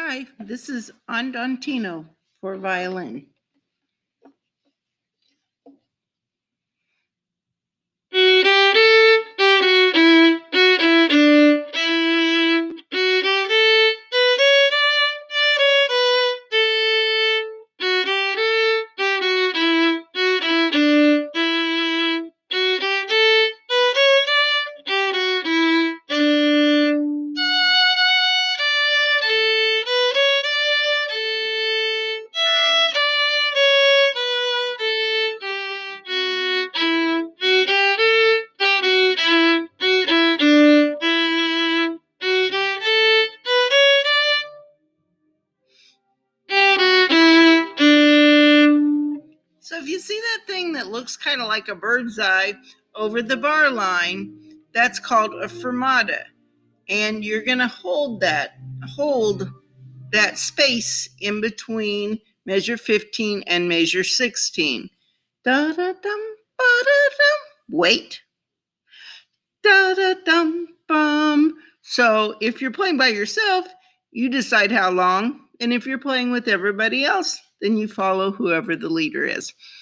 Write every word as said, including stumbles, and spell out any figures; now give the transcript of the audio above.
Hi, this is Andantino for violin. So if you see that thing that looks kind of like a bird's eye over the bar line, that's called a fermata. And you're going to hold that, hold that space in between measure fifteen and measure sixteen. Da da dum, ba da dum. Wait. Da da dum bum. So if you're playing by yourself, you decide how long. And if you're playing with everybody else, then you follow whoever the leader is.